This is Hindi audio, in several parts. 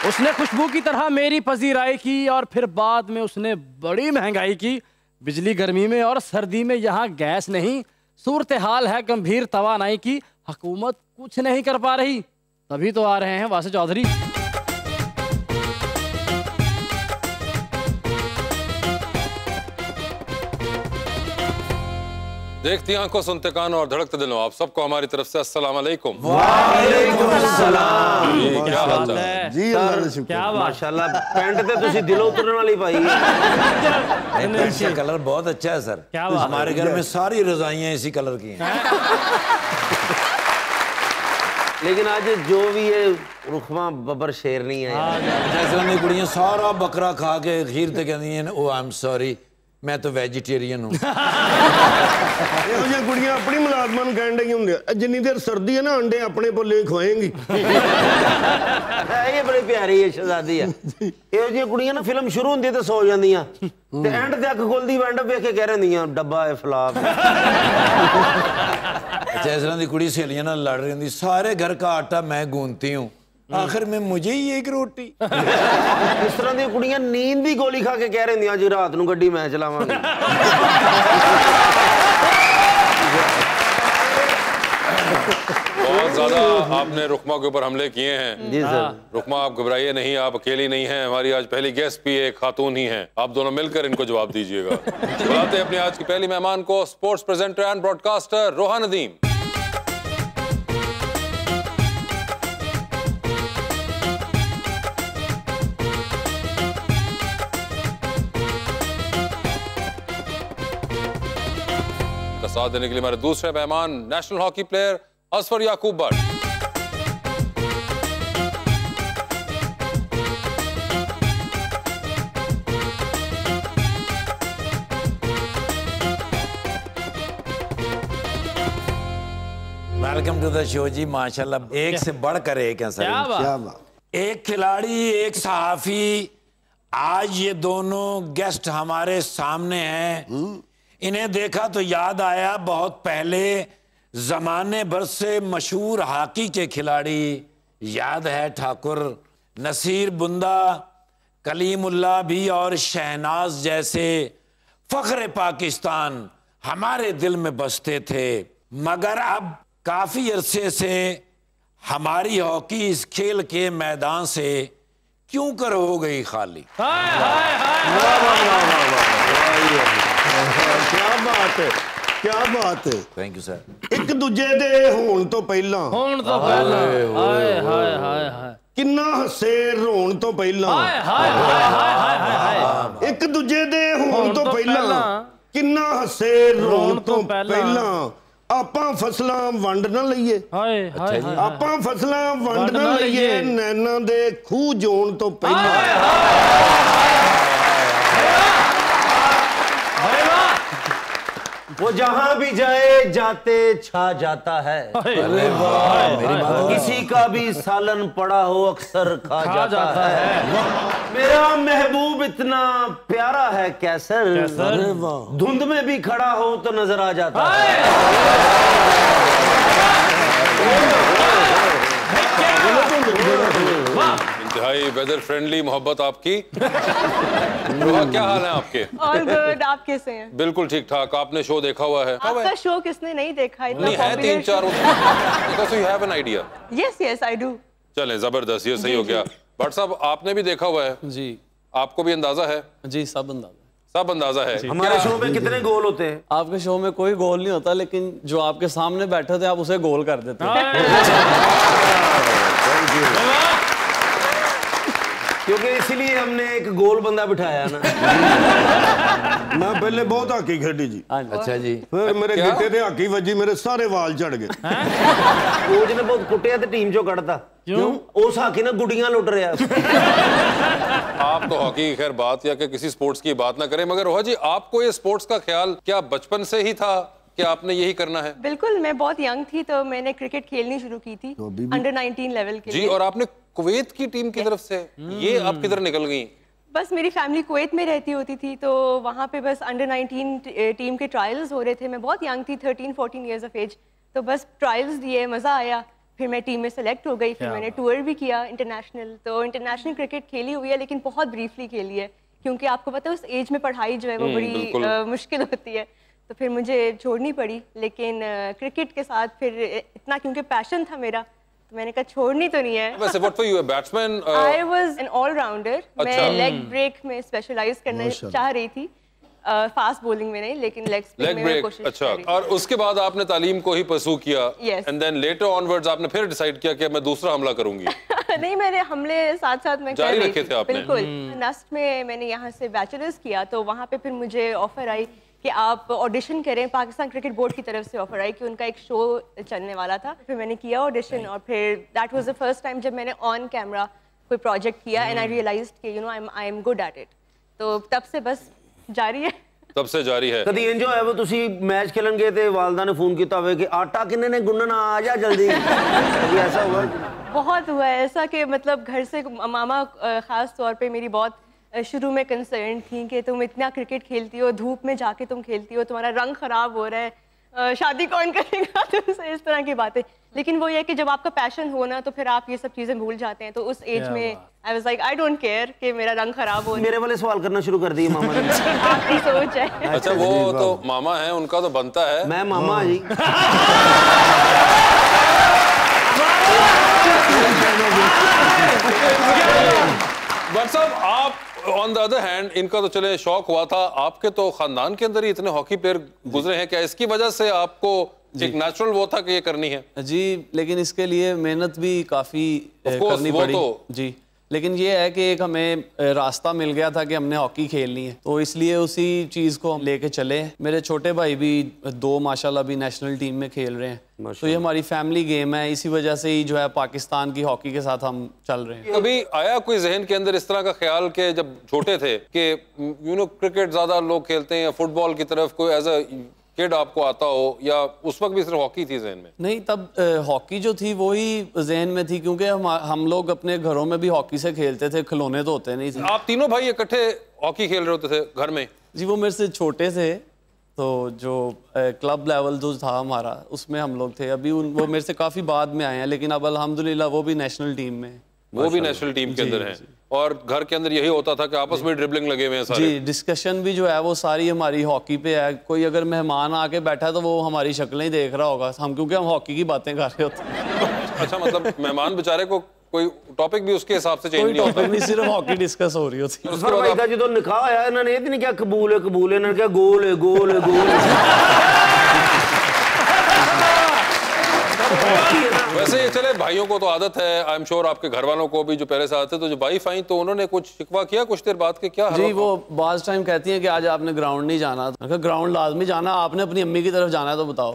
उसने खुशबू की तरह मेरी पजीराई की और फिर बाद में उसने बड़ी महंगाई की। बिजली गर्मी में और सर्दी में यहाँ गैस नहीं, सूरत हाल है गंभीर तवानाई की। हुकूमत कुछ नहीं कर पा रही, तभी तो आ रहे हैं वासिफ चौधरी। देखती आंखों, सुनते कानों और धड़कते दिलों, आप सबको हमारी तरफ से अस्सलाम वालेकुम। वालेकुम अस्सलाम। क्या हाल है जी? अल्लाह का शुक्र। क्या माशाल्लाह पैंट ते तुसी दिलों उतरने वाली पाई है। पैंट का कलर बहुत अच्छा है सर। क्या बात है? हमारे घर में सारी रजाइयां इसी कलर की हैं। लेकिन आज जो भी है रुखमा बबर शेर नहीं है यार। जैसे उन्हें कुड़ियां सारा बकरा खा के खीर ते कहती हैं ओ आई एम सॉरी मैं तो वेजिटेरियन हूँ। ਇਹੋ ਜਿਹੀਆਂ ਕੁੜੀਆਂ ਆਪਣੀ ਮੁਲਾਜ਼ਮਾਂ ਨੂੰ ਕਹਿਣ ਡਈਆਂ ਹੁੰਦੀਆਂ ਜਿੰਨੀ ਦੇਰ ਸਰਦੀ ਹੈ ਨਾ ਅੰਡੇ ਆਪਣੇ ਪੱਲੇ ਖੋਏਂਗੀ। ये बड़ी प्यारी है शहजादी है। ਇਹੋ ਜਿਹੀਆਂ ਕੁੜੀਆਂ ਨਾ ਫਿਲਮ ਸ਼ੁਰੂ ਹੁੰਦੀ ਤੇ ਸੌ ਜਾਂਦੀਆਂ ਤੇ ਐਂਡ ਤੇ ਅੱਖ ਖੋਲਦੀ ਐਂਡ ਵੇਖ ਕੇ ਕਹਿ ਰਹਿੰਦੀਆਂ ਡੱਬਾ ਹੈ ਫਲਾਪ। अच्छा इस तरह की कुड़ी सहेलियां ना लड़ रही होंगी, सारे घर का आटा मैं गूंथती हूँ, आखिर में मुझे ही एक रोटी। इस तरह दी कुड़ियां नींद दी गोली खा के कह रही जी रात नूं गड्डी मैं चलावांगी। बहुत ज्यादा आपने रुकमा के ऊपर हमले किए हैं। जी सर। रुकमा आप घबराइए नहीं, आप अकेली नहीं हैं। हमारी आज पहली गेस्ट भी एक खातून ही हैं। आप दोनों मिलकर इनको जवाब दीजिएगा। बुलाते हैं अपनी आज की पहली मेहमान को, sports presenter and broadcaster Roha Nadeem. साथ देने के लिए हमारे दूसरे मेहमान national hockey player Asfar Yaqoob Bhatt. Welcome to the show जी। माशाल्लाह एक से बढ़कर एक है सर। क्या क्या बात? बात। एक खिलाड़ी एक सहाफी, आज ये दोनों गेस्ट हमारे सामने हैं। इन्हें देखा तो याद आया बहुत पहले जमाने भर से मशहूर हॉकी के खिलाड़ी, याद है ठाकुर नसीर बुंदा, कलीमुल्लाह भी और शहनाज जैसे फख्र पाकिस्तान हमारे दिल में बसते थे। मगर अब काफी अरसे से हमारी हॉकी इस खेल के मैदान से क्यों कर हो गई खाली। हाय हाय हाय। क्या बात है, क्या बात है। Thank you sir. ਇੱਕ ਦੂਜੇ ਦੇ ਹੋਣ ਤੋਂ ਪਹਿਲਾਂ होने तो पहला हाय हाय हाय हाय ਕਿੰਨਾ ਹੱਸੇ ਰੋਣ ਤੋਂ ਪਹਿਲਾਂ हाय हाय हाय हाय हाय हाय। ਇੱਕ ਦੂਜੇ ਦੇ ਹੋਣ ਤੋਂ ਪਹਿਲਾਂ ਕਿੰਨਾ ਹੱਸੇ ਰੋਣ ਤੋਂ ਪਹਿਲਾਂ ਆਪਾਂ ਫਸਲਾਂ ਵੰਡ ਨਾ ਲਈਏ। हाय हाय हाय। ਆਪਾਂ ਫਸਲਾਂ ਵੰਡ ਨਾ ਲਈਏ ਨੈਣਾ ਦੇ ਖੂਹ ਜੋਣ ਤੋਂ ਪਹਿਲਾਂ। वो जहां भी जाए जाते छा जाता है। अरे वाह, किसी का भी सालन पड़ा हो अक्सर खा जाता है। मेरा महबूब इतना प्यारा है कैसर, धुंध में भी खड़ा हो तो नजर आ जाता है। इंतहाई वेदर फ्रेंडली मोहब्बत आपकी। रोहा, क्या हाल है आपके? All good. आप कैसे हैं? बिल्कुल ठीक ठाक। आपने शो देखा हुआ है? आपका शो किसने नहीं देखा? इतना नहीं है, 3-4 because you have an idea। Yes yes I do. चलें, जबरदस्त, ये सही हो गया। भट्ट साहब, आपने भी देखा हुआ है जी? आपको भी अंदाजा है? जी सब अंदाजा। सब अंदाजा है। हमारे शो में कितने गोल होते हैं? आपके शो में कोई गोल नहीं होता, लेकिन जो आपके सामने बैठे थे आप उसे गोल कर देते हैं। क्योंकि इसीलिए हमने एक गोल बंदा बिठाया ना। मैं पहले बहुत हाकी खेडी जी। अच्छा जी। फिर मेरे गिट्टे ते हाकी वजी, मेरे सारे वाल झड़ गए। कोच ने बहुत कुटिया ते टीम चो कढ़ता। क्यों? उस हाकी ने गुड़ियां लुट रहा। आप तो हॉकी की खैर बात या कि किसी स्पोर्ट्स की बात ना करें, मगर रोहा जी, आपको ये स्पोर्ट्स का ख्याल क्या बचपन से ही था कि आपने यही करना है? बिल्कुल, मैं बहुत यंग थी तो मैंने क्रिकेट खेलनी शुरू की थी अंडर 19 लेवल के जी। लिए। और आपने कुवैत की टीम की तरफ से ये अब किधर निकल गई? बस मेरी फैमिली कुवैत में रहती होती थी तो वहाँ पे बस अंडर 19 टीम के ट्रायल्स हो रहे थे। मैं बहुत यंग थी, 13-14 ईयर्स ऑफ एज। तो बस ट्रायल्स दिए, मज़ा आया। फिर मैं टीम में सेलेक्ट हो गई, फिर मैंने टूर भी किया इंटरनेशनल। तो इंटरनेशनल क्रिकेट खेली हुई है, लेकिन बहुत ब्रीफली खेली है, क्योंकि आपको पता है उस एज में पढ़ाई जो है वो बड़ी मुश्किल होती है, तो फिर मुझे छोड़नी पड़ी। लेकिन क्रिकेट के साथ फिर इतना क्योंकि पैशन था मेरा, तो मैंने कहा छोड़नी तो नहीं है। वैसे what were you, a batsman? I was an allrounder. मैं लेग ब्रेक में स्पेशलाइज करना चाह रही थी, फास्ट बॉलिंग में नहीं, लेकिन लेग ब्रेक में कोशिश अच्छा। कर रही थी। और उसके बाद आपने तालीम को ही परसू किया, एंड देन लेटर ऑनवर्ड्स आपने फिर डिसाइड किया कि मैं दूसरा हमला करूंगी। नहीं, मैंने हमले साथ साथ में जारी कर रही रखे थी। थे आपने? बिल्कुल। नस्ट में मैंने यहाँ से बैचलर्स किया, तो वहाँ पे फिर मुझे ऑफर आई कि आप ऑडिशन करें। पाकिस्तान क्रिकेट बोर्ड की तरफ से ऑफर आई कि उनका एक शो चलने वाला था। फिर मैंने किया ऑडिशन, और फिर that was the first time जब मैंने ऑन कैमरा कोई प्रोजेक्ट किया, एंड आई रियलाइज्ड कि you know I am good at it. तो तब से बस जारी है। तब से जारी है। कभी इंज होया वो तुसी मैच खेलन गए थे, वालदा ने फोन किया होवे कि आटा किन्ने ने गुन्नना, आ जा जल्दी। कभी ऐसा हुआ? बहुत हुआ है ऐसा कि मतलब घर से मामा खास तौर पे मेरी बहुत शुरू में कंसर्न थी कि तुम इतना क्रिकेट खेलती हो, धूप में जाके तुम खेलती हो, तुम्हारा रंग खराब हो रहा है, शादी कौन करेगा तुमसे, इस तरह की बातें। लेकिन वो ये कि जब आपका पैशन हो ना, तो फिर आप ये सब चीजें भूल जाते हैं। तो उस एज में I was like I don't care कि मेरा रंग खराब हो। मेरे वाले सवाल करना शुरू कर दिए मामा ने। आपकी सोच है। अच्छा, वो तो मामा है, उनका तो बनता है। मैं मामा जी। बट साहब, आप ऑन द अदर हैंड, इनका तो चले शौक हुआ था, आपके तो खानदान के अंदर ही इतने हॉकी प्लेयर गुजरे हैं, क्या इसकी वजह से आपको एक नेचुरल वो था कि ये करनी है? जी, लेकिन इसके लिए मेहनत भी काफ़ी करनी पड़ी। जी, लेकिन ये है कि एक हमें रास्ता मिल गया था कि हमने हॉकी खेलनी है, तो इसलिए उसी चीज़ को हम लेके चले। मेरे छोटे भाई भी 2 माशाल्लाह भी नेशनल टीम में खेल रहे हैं, तो ये हमारी फैमिली गेम है। इसी वजह से ही जो है पाकिस्तान की हॉकी के साथ हम चल रहे हैं। कभी आया कोई जहन के अंदर इस तरह का ख्याल कि जब छोटे थे कि यू नो क्रिकेट ज़्यादा लोग खेलते हैं या फुटबॉल की तरफ, कोई एज अ किड आपको आता हो, या उस वक्त भी सिर्फ हॉकी थी जहन में? नहीं, तब हॉकी जो थी वो ही जहन में थी, क्योंकि हम लोग अपने घरों में भी हॉकी से खेलते थे, खिलौने तो होते नहीं थे। आप तीनों भाई इकट्ठे हॉकी खेल रहे होते थे घर में? जी, वो मेरे से छोटे थे, तो जो क्लब लेवल जो था हमारा उसमें हम लोग थे। अभी वो मेरे से काफ़ी बाद में आए हैं, लेकिन अब अल्हम्दुलिल्लाह वो भी नेशनल टीम में, वो भी नेशनल टीम के अंदर हैं। और घर के अंदर यही होता था कि आपस में ड्रिबलिंग लगे हुए हैं सारे? जी, डिस्कशन भी जो है वो सारी हमारी हॉकी पे है। कोई अगर मेहमान आके बैठा है तो वो हमारी शक्लें ही देख रहा होगा, हम क्योंकि हम हॉकी की बातें कर रहे होते हैं। अच्छा, मतलब मेहमान बेचारे को कोई टॉपिक भी उसके हिसाब से चेंज नहीं होता? नहीं, सिर्फ हॉकी डिस्कस हो रही होती है। उसके बाद जो तो निकाह आया, इन्होंने ये नहीं क्या कबूल है, इन्होंने क्या गोल है, गोल है, गोल है। वैसे ये चले, भाइयों को तो आदत है, आई एम श्योर आपके घर वालों को भी जो पहले से आते, तो जो वाइफ आई तो उन्होंने कुछ शिकवा किया कुछ देर बाद के? क्या जी, वो बाज़ टाइम कहती हैं कि आज आपने ग्राउंड नहीं जाना। ग्राउंड लाजमी जाना, आपने अपनी अम्मी की तरफ जाना है तो बताओ।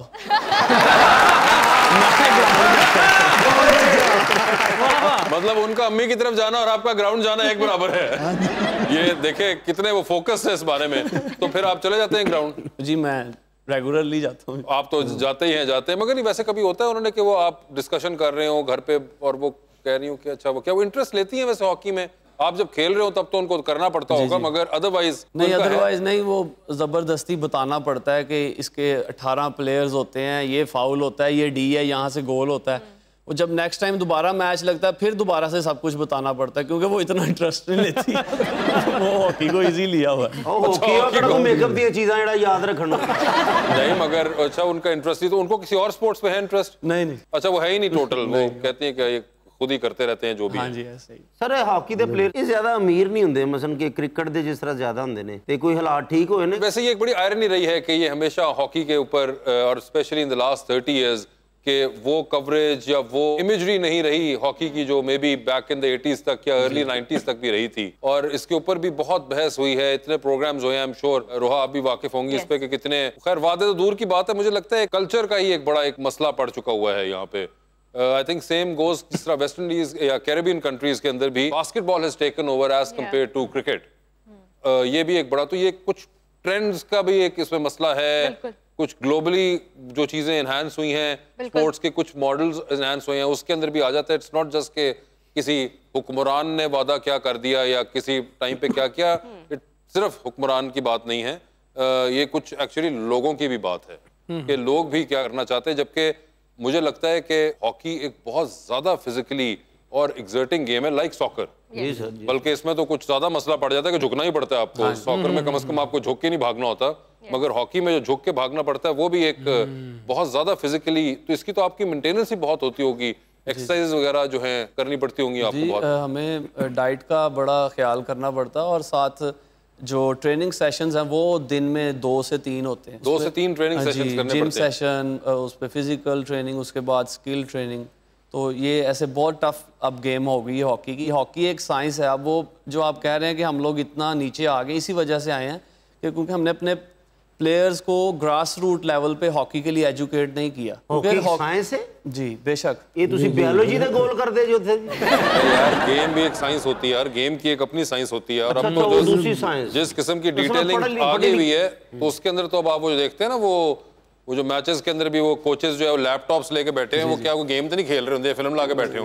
मतलब उनका अम्मी की तरफ जाना और आपका ग्राउंड जाना एक बराबर है। ये देखे कितने वो फोकस है इस बारे में। तो फिर आप चले जाते हैं ग्राउंड? जी, मैं रेगुलरली जाता हूँ। आप तो जाते ही हैं, जाते हैं, मगर नहीं वैसे कभी होता है उन्होंने कि वो आप डिस्कशन कर रहे हो घर पे और वो कह रही हो कि अच्छा, वो क्या वो इंटरेस्ट लेती हैं वैसे हॉकी में? आप जब खेल रहे हो तब तो उनको करना पड़ता होगा, मगर अदरवाइज नहीं, अदरवाइज नहीं, वो जबरदस्ती बताना पड़ता है कि इसके 18 प्लेयर्स होते हैं, ये फाउल होता है, ये डी है, यहाँ से गोल होता है। वो जब नेक्स्ट टाइम दोबारा मैच लगता है फिर दोबारा से सब कुछ बताना पड़ता है, क्योंकि वो इतना इंटरेस्ट नहीं लेती। वो हॉकी को इजी लिया हुआ है। हॉकी को मेकअप दी चीजें जरा याद रखना। नहीं, मगर अच्छा उनका इंटरेस्ट ही, तो उनको किसी और स्पोर्ट्स में है इंटरेस्ट? नहीं नहीं, अच्छा, वो है ही नहीं टोटल? वो कहती हैं कि ये खुद ही करते रहते हैं जो भी। हाँ जी, ऐसे ही। सर, हॉकी दे प्लेयर ज्यादा अमीर नहीं होंगे, मसलन कि क्रिकेट दे जिस तरह ज्यादा होंगे ने, ते कोई हालात ठीक होए ने? वैसे ये एक बड़ी आयरनी रही है कि ये हमेशा हॉकी के ऊपर और specially in the last 30 years कि वो कवरेज या वो इमेजरी नहीं रही हॉकी की जो maybe back in the 80s तक या अर्ली 90s तक भी रही थी। और इसके ऊपर भी बहुत बहस हुई है, इतने प्रोग्राम्स हुए हैं, आई एम श्योर रोहा आप भी वाकिफ होंगी इस पे कि कितने, खैर वादे तो दूर की बात है, मुझे लगता है कल्चर का ही एक बड़ा एक मसला पड़ चुका हुआ है यहाँ पे। आई थिंक सेम गोज जिस तरह वेस्ट इंडीज या कैरेबियन कंट्रीज के अंदर भी basketball has taken over as compared to cricket. ये भी एक बड़ा, तो ये कुछ ट्रेंड्स का भी एक इसमें मसला है, कुछ ग्लोबली जो चीजें एनहांस हुई हैं, स्पोर्ट्स के कुछ मॉडल्स एनहांस हुए हैं, उसके अंदर भी आ जाता है। इट्स नॉट जस्ट के किसी हुक्मरान ने वादा क्या कर दिया या किसी टाइम पे क्या किया, सिर्फ हुक्मरान की बात नहीं है, ये कुछ एक्चुअली लोगों की भी बात है कि लोग भी क्या करना चाहते हैं, जबकि मुझे लगता है कि हॉकी एक बहुत ज्यादा फिजिकली और एक्सर्टिंग गेम है, लाइक सॉकर। बल्कि इसमें तो कुछ ज्यादा मसला पड़ जाता है कि झुकना ही पड़ता है आपको। सॉकर में कम से कम आपको झुक के नहीं भागना होता, मगर हॉकी में जो झुक के भागना पड़ता है वो भी एक बहुत ज्यादा फिजिकली, तो इसकी तो आपकी मेंटेनेंस ही बहुत होती होगी, एक्सरसाइज वगैरह जो है करनी पड़ती होंगी आपको बहुत। हमें डाइट का बड़ा ख्याल करना पड़ता है और साथ जो ट्रेनिंग सेशंस हैं वो दिन में 2 से 3 होते हैं। 2 से 3 ट्रेनिंग सेशंस करने पड़ते हैं। जिम सेशन, उस पे फिजिकल ट्रेनिंग, उसके बाद स्किल ट्रेनिंग। तो ये ऐसे बहुत टफ अब गेम हो गई है हॉकी की। हॉकी एक साइंस है। अब वो जो आप कह रहे हैं कि हम लोग इतना नीचे आ गए, इसी वजह से आए हैं कि क्योंकि हमने अपने प्लेयर्स को ग्रास रूट लेवल पे हॉकी के लिए एजुकेट नहीं किया। हॉकी साइंस है जी, बेशक। ये तुसी बायोलॉजी दा गोल कर दे जो थे यार, गेम भी एक साइंस होती है यार, गेम की एक अपनी साइंस होती है। और अब तो दूसरी साइंस जिस किस्म की डिटेलिंग आ गई हुई है, तो उसके अंदर तो अब आप वो देखते हैं ना, वो जो मैचेस के अंदर भी वो कोचेस जो है वो लैपटॉप्स लेके बैठे हैं, वो क्या वो गेम तो नहीं खेल रहे होंगे, फिल्म ला के बैठे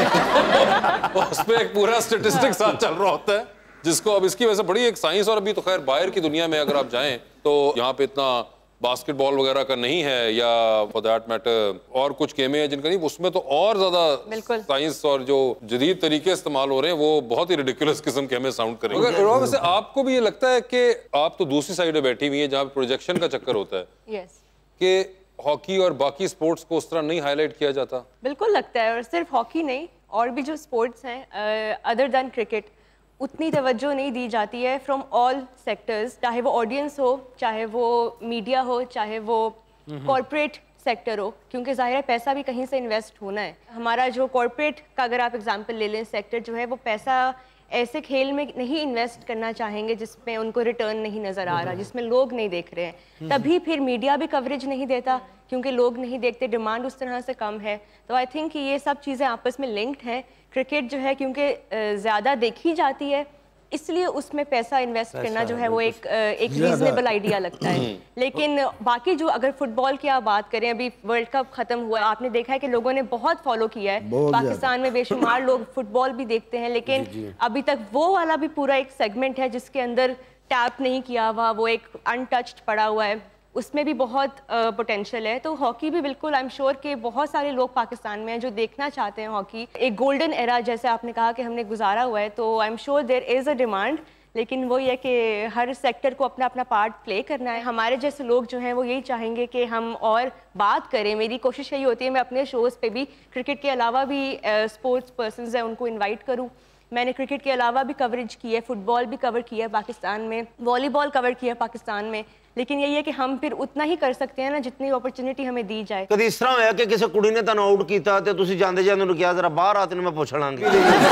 होंगे। उस पे एक पूरा स्टैटिस्टिक साथ चल रहा होता है, जिसको अब इसकी वजह से बड़ी एक साइंस। और अभी तो खैर बाहर की दुनिया में अगर आप जाएं तो यहाँ पे इतना बास्केटबॉल वगैरह का नहीं है, या फॉर दैट मैटर और कुछ गेमें हैं जिनका नहीं, उसमें तो और ज्यादा साइंस और जो जदीद तरीके इस्तेमाल हो रहे हैं वो बहुत ही रिडिकुलस किस्म के हमें साउंड करेंगे। मगर वैसे आपको भी ये लगता है कि आप तो दूसरी साइड में बैठी हुई है जहाँ प्रोजेक्शन का चक्कर होता है कि हॉकी और बाकी स्पोर्ट्स को उस तरह नहीं हाईलाइट किया जाता? बिल्कुल लगता है, और सिर्फ हॉकी नहीं, और भी जो स्पोर्ट्स हैं अदर देन क्रिकेट, उतनी तवज्जो नहीं दी जाती है फ्रॉम ऑल सेक्टर्स, चाहे वो ऑडियंस हो, चाहे वो मीडिया हो, चाहे वो कॉर्पोरेट सेक्टर हो, क्योंकि ज़ाहिर है पैसा भी कहीं से इन्वेस्ट होना है। हमारा जो कॉर्पोरेट का अगर आप एग्जांपल ले लें सेक्टर जो है, वो पैसा ऐसे खेल में नहीं इन्वेस्ट करना चाहेंगे जिसमें उनको रिटर्न नहीं नज़र आ रहा, जिसमें लोग नहीं देख रहे हैं। तभी फिर मीडिया भी कवरेज नहीं देता, क्योंकि लोग नहीं देखते, डिमांड उस तरह से कम है। तो आई थिंक कि ये सब चीज़ें आपस में लिंक्ड हैं। क्रिकेट जो है क्योंकि ज़्यादा देखी जाती है, इसलिए उसमें पैसा इन्वेस्ट करना जो है वो एक रीजनेबल आइडिया लगता है। लेकिन बाकी जो अगर फुटबॉल की आप बात करें, अभी वर्ल्ड कप खत्म हुआ, आपने देखा है कि लोगों ने बहुत फॉलो किया है। पाकिस्तान में बेशुमार लोग फुटबॉल भी देखते हैं, लेकिन अभी तक वो वाला भी पूरा एक सेगमेंट है जिसके अंदर टैप नहीं किया हुआ, वो एक अनटच्ड पड़ा हुआ है, उसमें भी बहुत पोटेंशियल है। तो हॉकी भी बिल्कुल, आई एम श्योर कि बहुत सारे लोग पाकिस्तान में हैं जो देखना चाहते हैं हॉकी। एक गोल्डन एरा जैसे आपने कहा कि हमने गुजारा हुआ है, तो I am sure there is a demand, लेकिन वो ये कि हर सेक्टर को अपना अपना पार्ट प्ले करना है। हमारे जैसे लोग जो हैं वो यही चाहेंगे कि हम और बात करें। मेरी कोशिश यही होती है मैं अपने शोज़ पे भी क्रिकेट के अलावा भी स्पोर्ट्स पर्सनस हैं उनको इन्वाइट करूँ। मैंने क्रिकेट के अलावा भी कवरेज की है, फुटबॉल भी कवर किया है पाकिस्तान में, वॉलीबॉल कवर किया है पाकिस्तान में, लेकिन यही है कि हम फिर उतना ही कर सकते हैं ना जितनी अपॉर्चुनिटी हमें दी जाए। कभी इस तरह होया कि किसी कुड़ी ने तन आउट किया ते तुसी जांदे जांदे उन्हें क्या जरा बाहर आते मैं पूछ लांगी।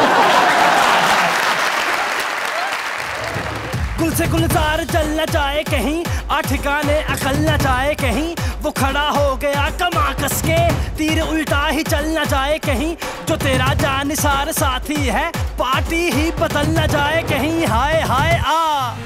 गुल से गुलजार चलना चाहे कहीं, ठिकाने अकल न जाए कहीं, वो खड़ा हो गया कमा कस के, तीर उल्टा ही चलना जाए कहीं, जो तेरा जानिसार साथी है पार्टी ही बदल न जाए कहीं। हाय हाय आ।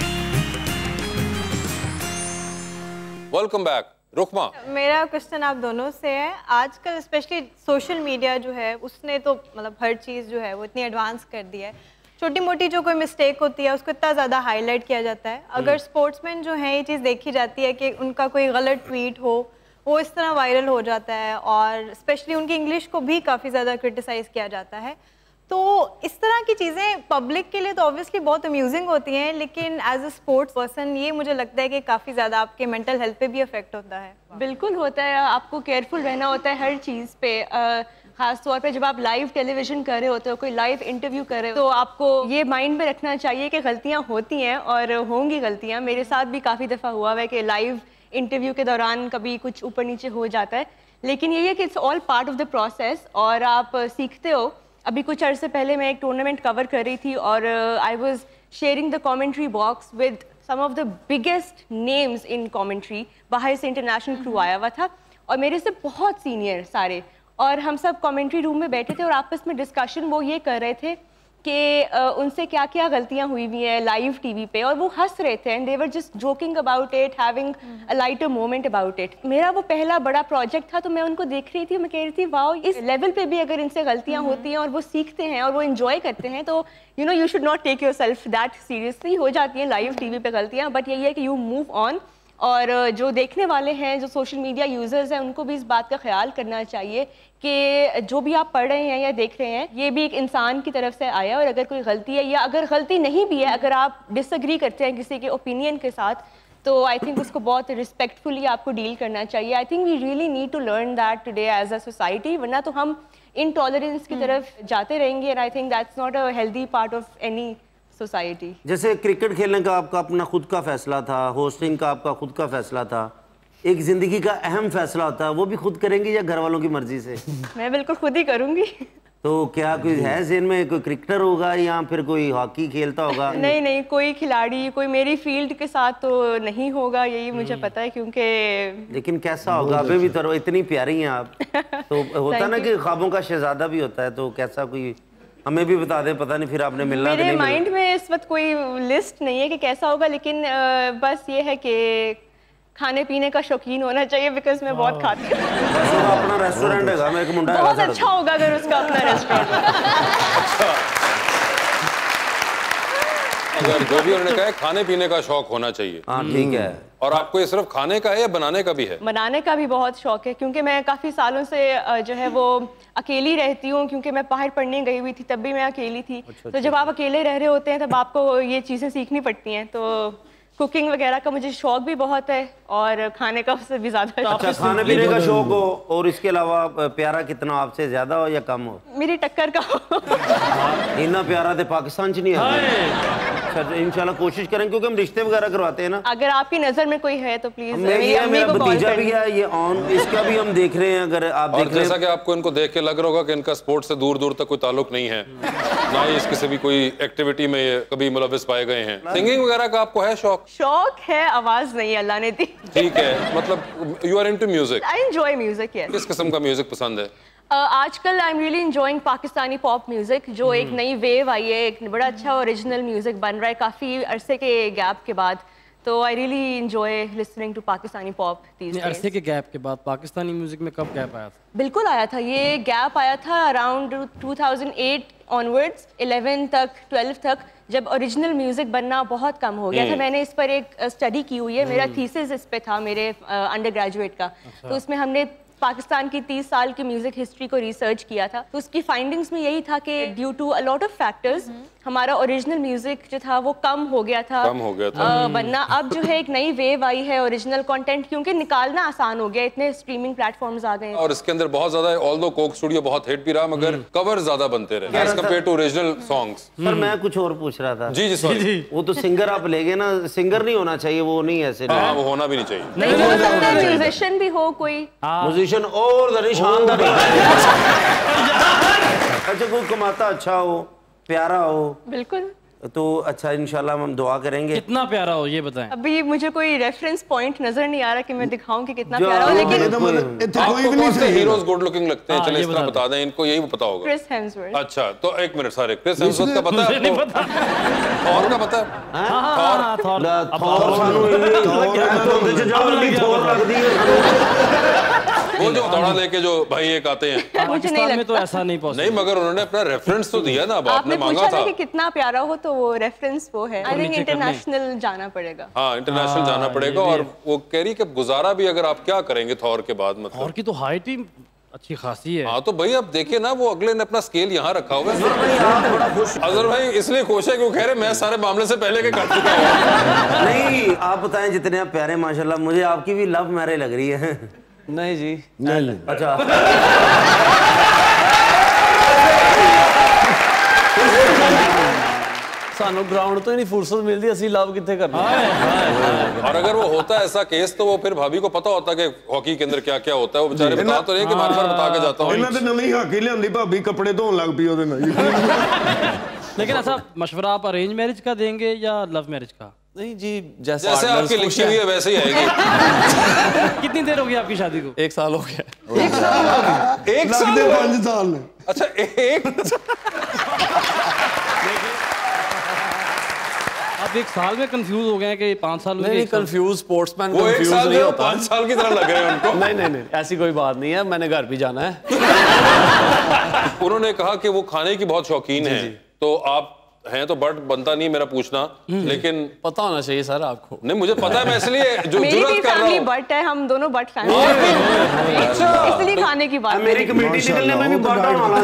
Welcome back Rukma. मेरा क्वेश्चन आप दोनों से है। आजकल स्पेशली सोशल मीडिया जो है उसने तो मतलब हर चीज़ जो है वो इतनी एडवांस कर दी है, छोटी मोटी जो कोई मिस्टेक होती है उसको इतना ज़्यादा हाईलाइट किया जाता है। अगर स्पोर्ट्समैन जो है ये चीज़ देखी जाती है कि उनका कोई गलत ट्वीट हो, वो इस तरह वायरल हो जाता है, और स्पेशली उनकी इंग्लिश को भी काफ़ी ज़्यादा क्रिटिसाइज़ किया जाता है। तो इस तरह की चीज़ें पब्लिक के लिए तो ऑब्वियसली बहुत अम्यूजिंग होती हैं, लेकिन एज अ स्पोर्ट्स पर्सन ये मुझे लगता है कि काफ़ी ज़्यादा आपके मेंटल हेल्थ पे भी अफेक्ट होता है। बिल्कुल होता है, आपको केयरफुल रहना होता है हर चीज़ पे। ख़ास तौर पे जब आप लाइव टेलीविज़न कर रहे होते हो, कोई लाइव इंटरव्यू कर रहे हो, तो आपको ये माइंड में रखना चाहिए कि गलतियाँ होती हैं और होंगी गलतियाँ। मेरे साथ भी काफ़ी दफ़ा हुआ है कि लाइव इंटरव्यू के दौरान कभी कुछ ऊपर नीचे हो जाता है, लेकिन यही है कि it's all part of the process और आप सीखते हो। अभी कुछ अर्से पहले मैं एक टूर्नामेंट कवर कर रही थी और I was sharing the commentary box with some of the biggest names in commentary. बाहर से इंटरनेशनल क्रू आया हुआ था और मेरे से बहुत सीनियर सारे, और हम सब कमेंट्री रूम में बैठे थे और आपस में डिस्कशन वो ये कर रहे थे कि उनसे क्या क्या गलतियां हुई हुई हैं लाइव टीवी पे, और वो हंस रहे थे and they were just joking about it, having a lighter moment about it. मेरा वो पहला बड़ा प्रोजेक्ट था, तो मैं उनको देख रही थी, मैं कह रही थी वाओ, इस लेवल पे भी अगर इनसे गलतियां होती हैं और वो सीखते हैं और वो एंजॉय करते हैं, तो you know you should not take yourself that seriously. हो जाती हैं लाइव टीवी पे गलतियाँ, बट यही है कि यू मूव ऑन और जो देखने वाले हैं, जो सोशल मीडिया यूज़र्स हैं, उनको भी इस बात का ख्याल करना चाहिए कि जो भी आप पढ़ रहे हैं या देख रहे हैं, ये भी एक इंसान की तरफ से आया, और अगर कोई गलती है या अगर गलती नहीं भी है, अगर आप डिसएग्री करते हैं किसी के ओपिनियन के साथ, तो आई थिंक उसको बहुत रिस्पेक्टफुली आपको डील करना चाहिए। I think we really need to learn that today as a society, वरना तो हम इनटॉलरेंस की तरफ जाते रहेंगे, and I think that's not a healthy part of any society. जैसे क्रिकेट खेलने का आपका अपना खुद का फैसला था, होस्टिंग का आपका खुद का फैसला था, एक जिंदगी का अहम फैसला होता है, वो भी खुद करेंगे या घर वालों की मर्जी से? मैं बिल्कुल खुद ही करूंगी। तो क्या कोई है ज़हन में, कोई क्रिकेटर होगा या फिर कोई हॉकी खेलता होगा? नहीं नहीं, कोई खिलाड़ी कोई मेरी फील्ड के साथ तो नहीं होगा, यही मुझे पता है, क्योंकि लेकिन कैसा होगा, अभी भी तो इतनी प्यारी हैं आप, तो होता ना कि ख्वाबों का शहजादा भी होता है, तो कैसा कोई हमें भी बता दें, पता नहीं फिर आपने मिलना मेरे माइंड में इस वक्त कोई लिस्ट नहीं है कि कैसा होगा, लेकिन बस ये है कि खाने पीने का शौकीन होना चाहिए, बिकॉज मैं बहुत खाती हूँ। अपना रेस्टोरेंट है, मेरे को मुंडा है, बहुत अच्छा होगा अगर उसका अपना रेस्टोरेंट होगा। अगर जो भी उन्होंने कहा है, खाने पीने का शौक होना चाहिए। हाँ ठीक है। और आपको ये सिर्फ खाने का है या बनाने का भी है? बनाने का भी बहुत शौक है, क्योंकि मैं काफ़ी सालों से जो है वो अकेली रहती हूँ, क्योंकि मैं बाहर पढ़ने गई हुई थी, तब भी मैं अकेली थी। तो जब आप अकेले रह रहे होते हैं तब आपको ये चीज़ें सीखनी पड़ती हैं, तो कुकिंग वगैरह का मुझे शौक भी बहुत है और खाने का उससे भी ज्यादा। अच्छा, खाने पीने का शौक हो और इसके अलावा प्यारा कितना आपसे ज्यादा हो या कम हो? मेरी टक्कर का हो। इतना प्यारा तो पाकिस्तान च नहीं है। इंशाल्लाह कोशिश करें, क्योंकि हम रिश्ते वगैरह करवाते हैं ना। अगर आपकी नजर में कोई है तो प्लीज। मेरा भतीजा भी है ये ऑन, इसका भी हम देख रहे हैं। अगर आप देख जैसा कि आपको इनको देख के लग रहा होगा कि इनका स्पोर्ट्स से दूर दूर तक कोई ताल्लुक नहीं है, ना ही इसके से भी कोई एक्टिविटी में ये कभी मुलविस पाए गए हैं। सिंगिंग वगैरह का आपको है शौक? शौक है, आवाज नहीं अल्लाह ने दी। ठीक है, मतलब you are into music. I enjoy music. Yes. किस किस्म का म्यूजिक पसंद है? आजकल I am really enjoying Pakistani pop music, जो एक नई वेव आई है, एक बड़ा अच्छा ओरिजिनल म्यूजिक बन रहा है काफ़ी अरसे के गैप के बाद। तो I really enjoy listening to Pakistani pop these days. अरसे के गैप के बाद पाकिस्तानी म्यूजिक में कब गैप आया था? बिल्कुल आया था, ये गैप आया था अराउंड 2008 ऑनवर्ड्स, 11 तक 12 तक, जब ओरिजिनल म्यूजिक बनना बहुत कम हो गया था। मैंने इस पर एक स्टडी की हुई है, मेरा थीसिस इस पे था मेरे अंडर ग्रेजुएट का। तो उसमें हमने पाकिस्तान की 30 साल की म्यूजिक हिस्ट्री को रिसर्च किया था। तो उसकी फाइंडिंग्स में यही था कि due to a lot of factors हमारा ओरिजिनल म्यूजिक जो था वो कम हो गया था बनना। अब जो है एक नई वेव आई है ओरिजिनल कंटेंट, क्योंकि निकालना आसान हो गया, इतने स्ट्रीमिंग प्लेटफॉर्म्स आ गए। और इसके अंदर बहुत ज्यादा, ऑल्दो कोक स्टूडियो बहुत हिट भी रहा, मगर कवर ज्यादा बनते रहे as compared to original songs. Sir मैं कुछ और पूछ रहा था। जी जी सॉरी। वो तो सिंगर आप ले गए ना, सिंगर नहीं होना चाहिए, वो नहीं ऐसे। हाँ, वो होना भी नहीं चाहिए। म्यूजिशियन भी हो कोई, म्यूजिशियन और शानदार। अच्छा, कोई कमाता अच्छा हो, प्यारा हो। बिल्कुल। तो अच्छा, इंशाल्लाह हम दुआ करेंगे। कितना प्यारा हो ये बताएं। अभी मुझे कोई रेफरेंस पॉइंट नजर नहीं आ रहा कि मैं दिखाऊं कि कितना प्यारा हो, लेकिन आपको कौन से हीरोज गुड लुकिंग लगते हैं? चलिए इसका बता दें, इनको यही पता होगा। Chris Hemsworth. अच्छा, तो एक मिनट, सारे क्रिस हेम्सवर्थ का पता है आपको? थॉर का पता है? वो जो हथौड़ा लेके जो भाई एक आते हैं, पाकिस्तान में तो ऐसा नहीं पॉसिबल। नहीं, मगर उन्होंने अपना रेफरेंस तो दिया ना, अब आपने मांगा था कि कितना प्यारा हो, तो वो रेफरेंस वो है। आई थिंक इंटरनेशनल जाना पड़ेगा। हाँ, इंटरनेशनल जाना पड़ेगा। और वो कह रही कि गुजारा भी अगर आप क्या करेंगे थॉर के बाद, मतलब थॉर की तो हाइट ही अच्छी खासी है। हाँ, तो भाई अब देखिए ना, वो अगले ने अपना स्केल यहाँ रखा हुआ है। अजहर भाई इसलिए खुश है क्यों कह रहे मैं सारे मामले से पहले के कर चुका हूँ। नहीं, आप बताएं, जितने आप प्यारे माशाल्लाह, मुझे आपकी भी लव मैरिज लग रही है। नहीं जी, नहीं। अच्छा, सानू ग्राउंड तो ही नहीं फुर्सत मिलती, असली लव कितने करना। और अगर वो होता है ऐसा केस, तो वो फिर भाभी को पता होता कि हॉकी के अंदर क्या क्या होता है। वो बेचारे बता तो रहे कि बार बार बता के जाता हूँ। इन्हों ने नवी हॉकी लियांदी, भाभी कपड़े धोन लग पई ओदे नाल। लेकिन ऐसा मशवरा आप अरेंज मैरिज का देंगे या लव मैरिज का? नहीं जी, जैसे आपकी लिखी हुई है वैसे ही आएगी। कितनी देर हो गई आपकी शादी को? 1 साल हो गया। 1 साल? 1 साल? 5 साल। अच्छा, एक आप 1 साल में कंफ्यूज हो गए कि 5 साल में? नहीं, कंफ्यूज स्पोर्ट्समैन वो 1 साल नहीं होता, 5 साल की तरह लग रहे हैं उनको। नहीं, ऐसी कोई बात नहीं है, मैंने घर भी जाना है। उन्होंने कहा कि वो खाने की बहुत शौकीन है, तो आप हैं तो बट बनता नहीं मेरा पूछना, लेकिन पता होना चाहिए सर आपको। नहीं मुझे पता है, मैं इसलिए जो मेरी जुर्रत भी कर रहा फैमिली हूँ। बट है, हम दोनों बट फैमिली, इसलिए खाने की बात। मेरी कमेटी निकलने में भी बटा वाला।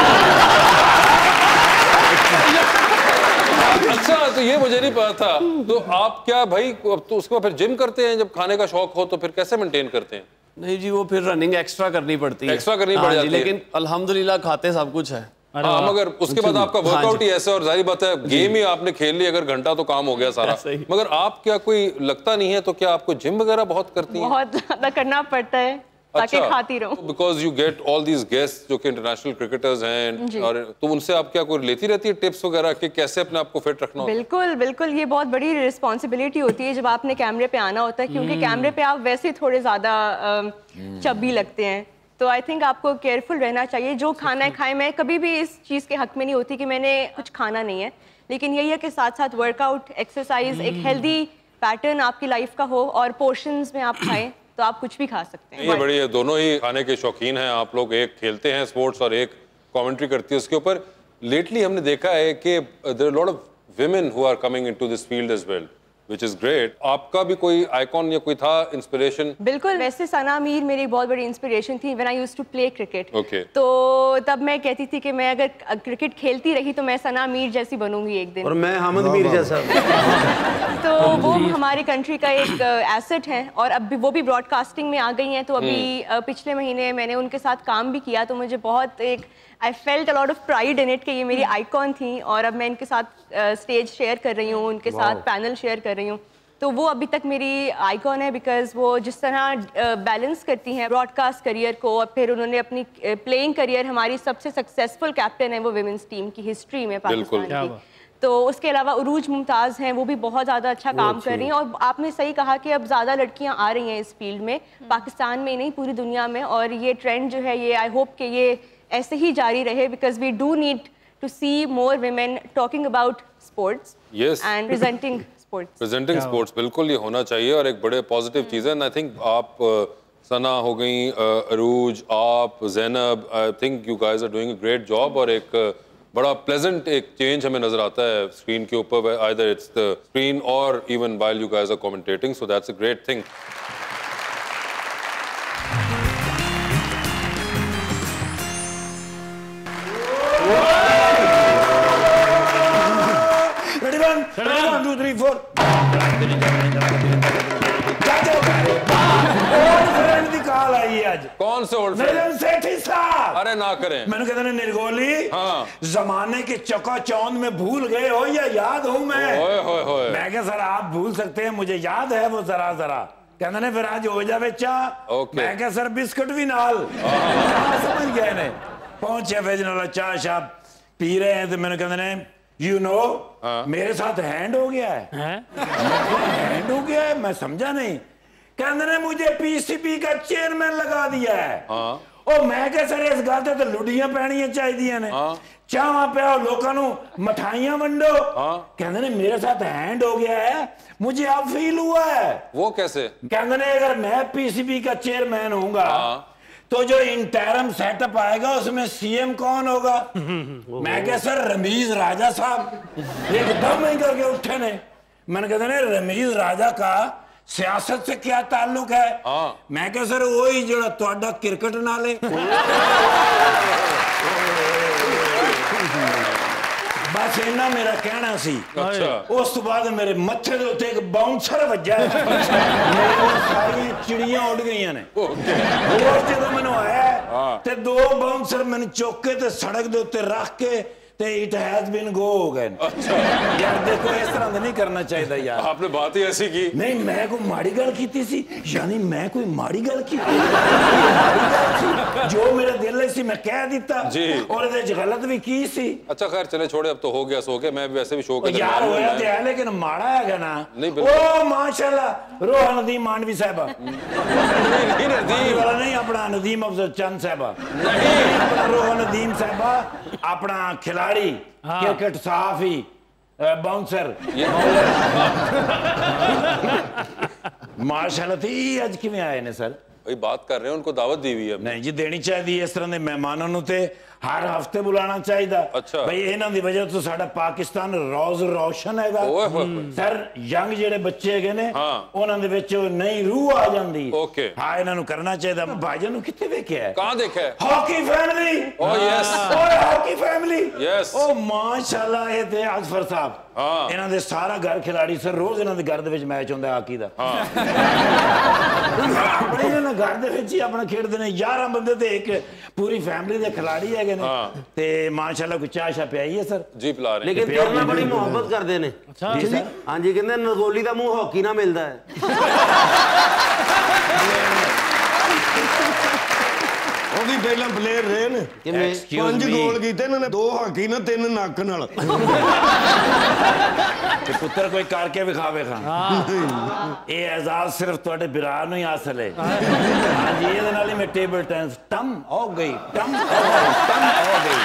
अच्छा, तो ये मुझे नहीं पता था। तो आप क्या भाई अब तो उसके बाद फिर जिम करते हैं? जब खाने का शौक हो तो फिर कैसे मेंटेन करते हैं? नहीं जी, वो फिर रनिंग एक्स्ट्रा करनी पड़ती है। एक्स्ट्रा करनी पड़ जाती है, लेकिन अल्हम्दुलिल्लाह खाते सब कुछ है। हाँ, मगर उसके बाद आपका वर्कआउट ही ऐसा, और जाहिर बात है गेम ही आपने खेल ली, अगर घंटा तो काम हो गया सारा। मगर आप क्या कोई लगता नहीं है तो क्या आपको जिम वगैरह बहुत करती हैं? बहुत ज्यादा करना पड़ता है ताकि खाती रहूं। Because you get all these guest जो कि इंटरनेशनल क्रिकेटर्स हैं, और तो उनसे आप क्या कोई लेती रहती है टिप्स वगैरह कि कैसे अपने आप को फिट रखना? बिल्कुल बिल्कुल, ये बहुत बड़ी रिस्पॉन्सिबिलिटी होती है जब आपने कैमरे पे आना होता है, क्योंकि कैमरे पे आप वैसे थोड़े ज्यादा चब्बी लगते हैं, तो आई थिंक आपको केयरफुल रहना चाहिए। जो खाना है खाएं। मैं कभी भी इस चीज़ के हक में नहीं होती कि मैंने कुछ खाना नहीं है, लेकिन यही है कि साथ साथ वर्कआउट, एक्सरसाइज, एक हेल्दी पैटर्न आपकी लाइफ का हो और पोर्शंस में आप खाएं तो आप कुछ भी खा सकते हैं। ये बड़ी है, दोनों ही खाने के शौकीन हैं आप लोग। एक खेलते हैं स्पोर्ट्स और एक कमेंट्री करती है उसके ऊपर। लेटली हमने देखा है कि there are lot of women who are coming into this field as well, which is great। आपका भी कोई आइकॉन या कोई था इंस्पिरेशन? बिल्कुल, वैसे सना मीर मेरी बहुत बड़ी इंस्पिरेशन थी when I used to play cricket. तो तब मैं कहती थी कि मैं अगर क्रिकेट खेलती रही तो मैं सना मीर जैसी बनूंगी एक दिन, और मैं हामिद मीर जैसा। तो वो हमारी कंट्री का एक एसेट है, और अब भी वो भी ब्रॉडकास्टिंग में आ गई हैं। तो अभी पिछले महीने मैंने उनके साथ काम भी किया, तो मुझे बहुत एक I felt a lot of pride in it कि ये मेरी आइकॉन थी, और अब मैं इनके साथ स्टेज शेयर कर रही हूँ, उनके साथ पैनल शेयर कर रही हूँ। तो वो अभी तक मेरी आइकॉन है, बिकॉज वो जिस तरह बैलेंस करती हैं ब्रॉडकास्ट करियर को, और फिर उन्होंने अपनी प्लेइंग करियर, हमारी सबसे सक्सेसफुल कैप्टन है वो विमेंस टीम की हिस्ट्री में पाकिस्तान की। तो उसके अलावा उरूज मुमताज़ हैं, वो भी बहुत ज़्यादा अच्छा काम कर रही हैं। और आपने सही कहा कि अब ज़्यादा लड़कियां आ रही हैं इस फील्ड में, पाकिस्तान में नहीं पूरी दुनिया में, और ये ट्रेंड जो है ये आई होप कि ये ऐसे ही जारी रहे, because we do need to see more women talking about sports and presenting sports. बिल्कुल ये होना चाहिए और एक बड़े पॉजिटिव चीज़ है। आई थिंक आप सना हो गई, अरूज, आप, Zainab, I think you guys are doing a great job, और एक बड़ा प्लेजेंट एक चेंज हमें नजर आता है स्क्रीन के ऊपर, आइदर इट्स द स्क्रीन और even while you guys are commentating, so that's a great thing. कौन से ओल्ड फ्रेंड? सेठी साहब। अरे ना करें, मैंने कहते निर्गोली, हाँ, जमाने के चकाचौंध में भूल गए हो या याद हूं मैं? होए होए होए। मैं क्या सर आप भूल सकते हैं, मुझे याद है वो जरा जरा। कहते ने फिर आज हो जावे चाह। मैं क्या सर बिस्कुट भी नाल। समझ गए ने, पहुंचे फिर चाह शाह पी रहे हैं, तो मैंने कहते ने यू नो मेरे साथ हैंड हो गया है। हैंड हो गया है, मैं समझा नहीं। कहते ने मुझे पीसीबी का चेयरमैन लगा दिया है। और मैं क्या सर इस गल ते तो लुड़ियां पैणियां चाहिए ने, चाह पियाओ लोगों को मिठाइयां वंडो। कहते ने मेरे साथ हैंड हो गया है, मुझे अब फील हुआ है। वो कैसे? कहते ने अगर मैं पीसीबी का चेयरमैन होऊंगा तो जो इंटरम सेटअप आएगा उसमें सीएम कौन होगा? मैं क्या सर रमीज राजा साहब एकदम ही करके उठे ने। मैंने कहते ने रमीज राजा का सियासत से क्या ताल्लुक है? मैं क्या सर वही जो तुहाडा क्रिकेट नाले। बस इन्ना मेरा कहना सी। उस तो बाद मेरे मत्थे दे उत्ते एक बाउंसर वज्जा, सारी चिड़ियां उड़ गई ने। जो मैनू आया ते दो बाउंसर मैंने चुक के ते सड़क दे उत्ते रख के ते इट हैज बीन गो हो गए। यार देखो इस तरह नहीं करना चाहिए यार। आपने बात ही ऐसी की। नहीं मैं कोई माड़ी गल की सी, यानी मैं कोई माड़ी गल की जो मेरे दिल में सी मैं कह दिता जी, और इहदे च गलत भी की सी। अच्छा खैर चले छोड़े, अब तो हो गया सो गया। मैं भी वैसे भी शो कर यार होया ते है, लेकिन माड़ा है ना। ओ माशाल्लाह रोहन नदीम मांडवी साहबा। नहीं नदीम वाला नहीं, अपना नदीम अफजल चंद साहबा नहीं, अपना रोहन नदीम साहबा, अपना खिलाड़ी क्रिकेट साफी बाउंसर माशाल्लाह थी। आज किवें आए ने सर? भाई बात कर रहे हैं, उनको दावत दी हुई है। नहीं जी, देनी चाहिए इस तरह के मेहमानों ਨੂੰ ਤੇ हर हफ्ते बुलाना चाहिए। अच्छा भाई इन्हां दी वजह तो साडा पाकिस्तान रोज रोशन हैगा सर। यंग जेडे बच्चे हैगे ने उन्हां दे विच नई रूह आ जांदी है। ओके हां, इन्हां नु करना चाहिए। भाईजान नु किथे वेख्या है? कहां देखा है? Hockey family. ओह यस, ओए हॉकी फैमिली। यस, ओ माशाल्लाह, ये ते अजफर साहब इन्हां दे सारा घर खिलाड़ी सर, रोज इन्हां दे घर दे विच मैच होंदा हॉकी दा। अपने इन्हां घर दे विच ही अपना खेडदे ने। 11 बंदे ते एक पूरी फैमिली दे खिलाड़ी हैगे ने ते माशाल्लाह कोई चाह शा पियाई है सर जी, पिला रहे हैं। लेकिन तेरे नाल बड़ी मोहब्बत करदे ने। अच्छा हां जी, कहंदे नगोली दा मुंह हॉकी ना मिलदा है। ਉਹਦੀ ਪਹਿਲਾਂ ਪਲੇਅਰ ਰਹੇ ਨੇ, 5 ਗੋਲ ਕੀਤੇ ਇਹਨਾਂ ਨੇ, 2 ਹਾਕੀ ਨਾਲ 3 ਨੱਕ ਨਾਲ। ਤੇ ਪੁੱਤਰ ਕੋਈ ਕਰਕੇ ਵਿਖਾਵੇ ਖਾਂ। ਇਹ ਐਜ਼ਾਜ਼ ਸਿਰਫ ਤੁਹਾਡੇ ਬਿਰਾ ਨੂੰ ਹੀ ਹਾਸਲ ਹੈ। ਹਾਂਜੀ, ਇਹਦੇ ਨਾਲ ਹੀ ਮੈਂ ਟੇਬਲ ਟੈਨਿਸ ਟਮ ਹੋ ਗਈ, ਟਮ ਹੋ ਗਈ, ਟਮ ਹੋ गई।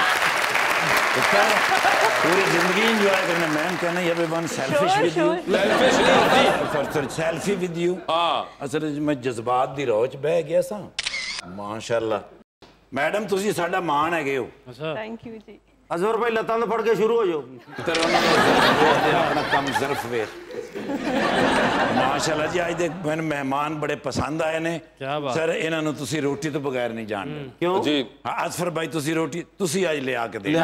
पूरी जिंदगी एंजॉय करना। मैं कहना everyone selfish with you, selfie with you. असल मैं जज्बात दी रोह च बह गया सा। माशाल्लाह मैडम, तुसी साडा मान हैगे हो। थैंक यू जी। अजहर भाई लतां तो फड़ के शुरू हो जाओ। अपना कम ज़र्फ वे। माशाल्लाह जी, आज दे मैंने मेहमान बड़े पसंद आए ने सर। इन्हां नूं तुसी रोटी तो बगैर नहीं जानते। क्यों जी? अजफर भाई तुसी रोटी तुसी आज ले आके दे।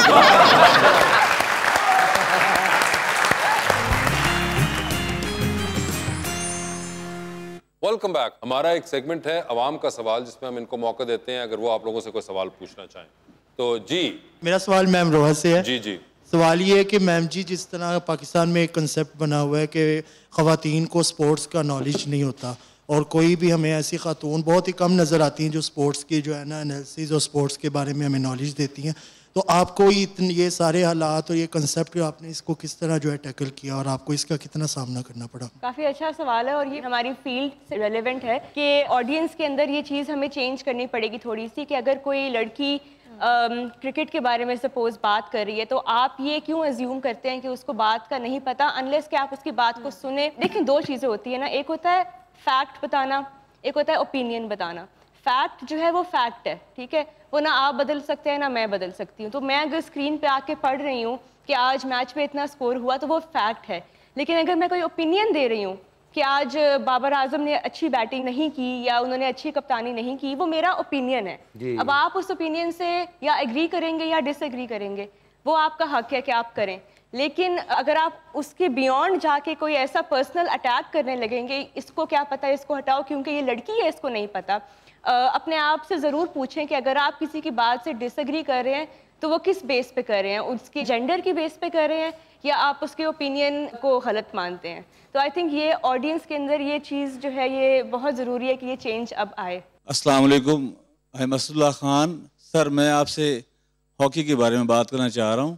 Welcome back. हमारा एक सेगमेंट है अवाम का सवाल, जिसमें हम इनको मौका देते हैं अगर वो आप लोगों से कोई सवाल पूछना चाहें तो। जी मेरा सवाल मैम रोहत से है। जी जी। सवाल ये है कि मैम जी, जिस तरह पाकिस्तान में एक कंसेप्ट बना हुआ है कि ख़वातीन को स्पोर्ट्स का नॉलेज नहीं होता, और कोई भी हमें ऐसी खातून बहुत ही कम नज़र आती हैं जो स्पोर्ट्स की जो है ना एनालिसिस और स्पोर्ट्स के बारे में हमें नॉलेज देती हैं, तो आपको ये सारे हालात और ये कंसेप्ट आपने इसको किस तरह जो है टैकल किया और आपको इसका कितना सामना करना पड़ा? काफ़ी अच्छा सवाल है, और ये हमारी फील्ड से रेलेवेंट है कि ऑडियंस के अंदर ये चीज़ हमें चेंज करनी पड़ेगी थोड़ी सी, कि अगर कोई लड़की क्रिकेट के बारे में सपोज बात कर रही है तो आप ये क्यों अज्यूम करते हैं कि उसको बात का नहीं पता, अनलेस कि आप उसकी बात को सुने। देखिए, 2 चीज़ें होती है ना, एक होता है फैक्ट बताना, एक होता है ओपिनियन बताना। फैक्ट जो है वो फैक्ट है, ठीक है, वो ना आप बदल सकते हैं ना मैं बदल सकती हूँ। तो मैं अगर स्क्रीन पे आके पढ़ रही हूँ कि आज मैच में इतना स्कोर हुआ तो वो फैक्ट है, लेकिन अगर मैं कोई ओपिनियन दे रही हूँ कि आज बाबर आजम ने अच्छी बैटिंग नहीं की या उन्होंने अच्छी कप्तानी नहीं की, वो मेरा ओपिनियन है। अब आप उस ओपिनियन से या एग्री करेंगे या डिसएग्री करेंगे, वो आपका हक है कि आप करें। लेकिन अगर आप उसके बियॉन्ड जाके कोई ऐसा पर्सनल अटैक करने लगेंगे, इसको क्या पता, इसको हटाओ क्योंकि ये लड़की है, इसको नहीं पता, अपने आप से ज़रूर पूछें कि अगर आप किसी की बात से डिसएग्री कर रहे हैं तो वो किस बेस पे कर रहे हैं, उसकी जेंडर की बेस पे कर रहे हैं या आप उसके ओपिनियन को गलत मानते हैं। तो आई थिंक ये ऑडियंस के अंदर ये चीज़ जो है ये बहुत ज़रूरी है कि ये चेंज अब आए। अस्सलाम वालेकुम, I am Asadullah Khan. Sir, मैं आपसे हॉकी के बारे में बात करना चाह रहा हूँ।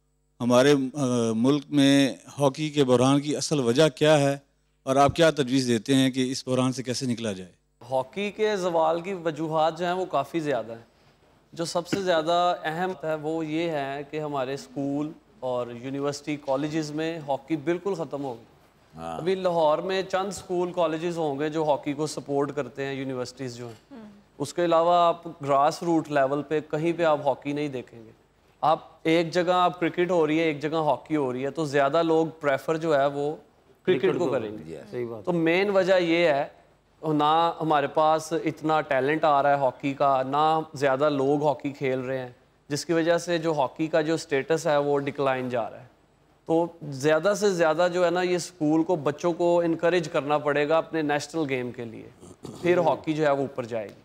हमारे मुल्क में हॉकी के बहरान की असल वजह क्या है और आप क्या तजवीज़ देते हैं कि इस बहरान से कैसे निकला जाए? हॉकी के ज़वाल की वजूहात जो हैं वो काफ़ी ज़्यादा हैं। जो सबसे ज़्यादा अहम है वो ये है कि हमारे स्कूल और यूनिवर्सिटी कॉलेजेस में हॉकी बिल्कुल ख़त्म हो गई। अभी लाहौर में चंद स्कूल कॉलेजेस होंगे जो हॉकी को सपोर्ट करते हैं, यूनिवर्सिटीज़ जो हैं। उसके अलावा आप ग्रास रूट लेवल पे कहीं पे आप हॉकी नहीं देखेंगे। आप एक जगह आप क्रिकेट हो रही है, एक जगह हॉकी हो रही है, तो ज़्यादा लोग प्रेफर जो है वो क्रिकेट को करेंगे। सही बात। तो मेन वजह ये है, ना हमारे पास इतना टैलेंट आ रहा है हॉकी का, ना ज़्यादा लोग हॉकी खेल रहे हैं, जिसकी वजह से जो हॉकी का जो स्टेटस है वो डिक्लाइन जा रहा है। तो ज़्यादा से ज़्यादा जो है ना, ये स्कूल को बच्चों को इनकरेज करना पड़ेगा अपने नेशनल गेम के लिए, फिर हॉकी जो है वो ऊपर जाएगी।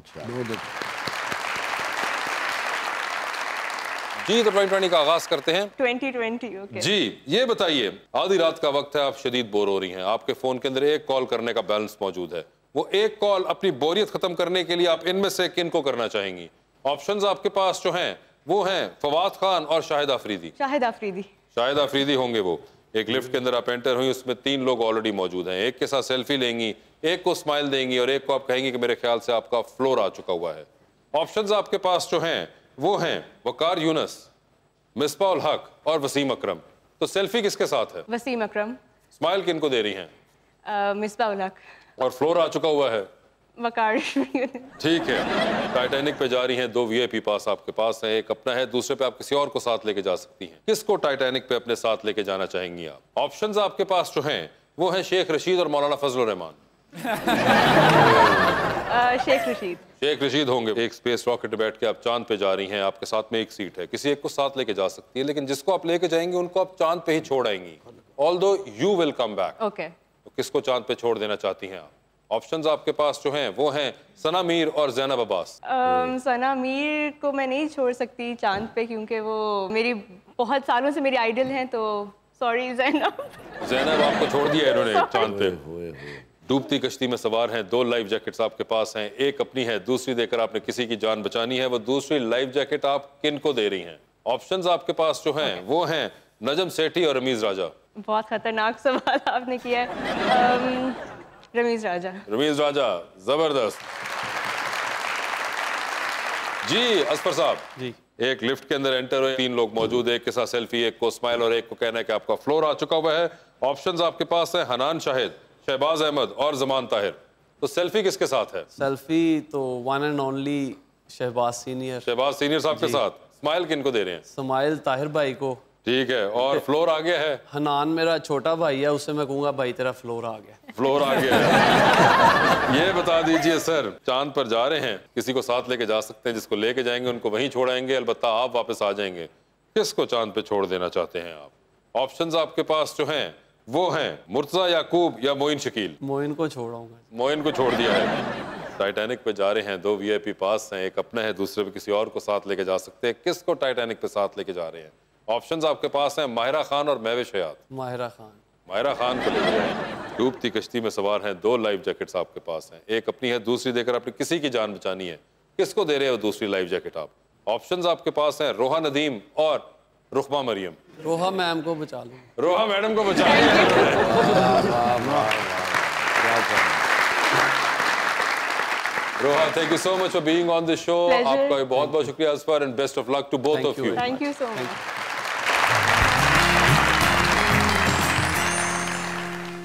जी, तो 2020 का आगाज करते हैं। 2020 ओके। जी, ये बताइए, आधी रात का वक्त है, आप शदीद बोर हो रही हैं, आपके फोन के अंदर एक कॉल करने का बैलेंस मौजूद है। वो एक कॉल अपनी बोरियत खत्म करने के लिए आप इनमें से किन को करना चाहेंगी? ऑप्शंस आपके पास जो हैं वो हैं फवाद खान और शाहिद आफरीदी। शाहिद आफरीदी। शाहिद आफरीदी होंगे वो। एक लिफ्ट के अंदर आप एंटर हुई, उसमें 3 लोग ऑलरेडी मौजूद हैं। एक के साथ सेल्फी लेंगी, एक को स्माइल देंगी और एक को आप कहेंगी कि मेरे ख्याल से आपका फ्लोर आ चुका हुआ है। ऑप्शंस आपके पास जो हैं वो हैं वकार यूनस, मिसबा उल हक और वसीम अकरम। तो सेल्फी किसके साथ है? वसीम अकरम। स्माइल किनको दे रही हैं? मिसबा उल हक। और फ्लोर आ चुका हुआ है? वकार। ठीक है, टाइटैनिक पे जा रही हैं, 2 VIP पास आपके पास हैं, एक अपना है, दूसरे पे आप किसी और को साथ लेके जा सकती हैं। किसको टाइटैनिक पे अपने साथ लेके जाना चाहेंगी आप? ऑप्शंस आपके पास जो हैं वो हैं शेख रशीद और मौलाना फजलुर रहमान। शेख रशीद। शेख रशीद होंगे। एक स्पेस रॉकेट में बैठ के आप चांद पे जा रही हैं, आपके साथ में एक सीट है, किसी एक को साथ लेके जा सकती है, लेकिन जिसको आप लेके जाएंगे उनको आप चांद पे ही छोड़ आएंगी, although you will come back. Okay, तो किसको चांद पे छोड़ देना चाहती हैं आप? ऑप्शंस आपके पास जो हैं वो हैं सना मीर और ज़ैनब अब्बास। सना मीर को मैं नहीं छोड़ सकती चांद पे, क्योंकि वो मेरी बहुत सालों से मेरी आइडल हैं, तो सॉरी ज़ैनब। ज़ैनब आपको छोड़ दिया इन्होंने चांद पे। डूबती कश्ती में सवार हैं, 2 लाइफ जैकेट्स आपके पास हैं, एक अपनी है, दूसरी देकर आपने किसी की जान बचानी है। वो दूसरी लाइफ जैकेट आप किन को दे रही हैं? ऑप्शंस आपके पास जो हैं वो हैं नजम सेठी और रमीज राजा। बहुत खतरनाक सवाल आपने किया है। रमीज राजा। रमीज राजा, जबरदस्त जी। असफर साहब जी, एक लिफ्ट के अंदर एंटर हुए, 3 लोग मौजूद, एक के साथ सेल्फी, एक को स्माइल और एक को कहना है कि आपका फ्लोर आ चुका हुआ है। ऑप्शंस आपके पास है हनान शाहिद, शहबाज अहमद और जमान ताहिर। तो सेल्फी किसके साथ है? सेल्फी तो one and only Shahbaz senior. Shahbaz senior साहब के साथ। स्माइल किनको दे रहे हैं? स्माइल ताहिर भाई को। ठीक है, और फ्लोर आ गया है? हनान मेरा छोटा भाई है, उससे मैं कहूँगा भाई तेरा फ्लोर आ गया। फ्लोर आ गया है। ये बता दीजिए सर, चांद पर जा रहे हैं, किसी को साथ लेके जा सकते हैं, जिसको लेके जाएंगे उनको वहीं छोड़ाएंगे, अलबत्ता आप वापस आ जाएंगे। किसको चांद पे छोड़ देना चाहते हैं आप? ऑप्शंस आपके पास जो हैं वो हैं मुर्तजा याकूब या मोइन शकील। मोइन को छोड़ाऊंगा। मोइन को छोड़ दिया है। टाइटैनिक पे जा रहे हैं, 2 VIP पास हैं, एक अपना है, दूसरे पे किसी और को साथ लेके जा सकते हैं। किसको टाइटैनिक पे साथ लेके जा रहे हैं? ऑप्शंस आपके पास हैं माहिरा खान और महविश हयात। माहिरा खान। माहिरा खान को लेके जाएंगे। डूबती कश्ती में सवार हैं, 2 लाइफ जैकेट्स आपके पास हैं, एक अपनी है, दूसरी देकर आपने किसी की जान बचानी है। किसको दे रहे हो दूसरी लाइफ जैकेट आप? ऑप्शंस आपके पास हैं रोहा नदीम और रुखमा मरियम। रोहा मैम को बचा लो। रोहा मैडम को बचा लिया। Roha, thank you so much for being on this show. आपका बहुत बहुत शुक्रिया Asfar, and best of luck to both of you. Thank you so much.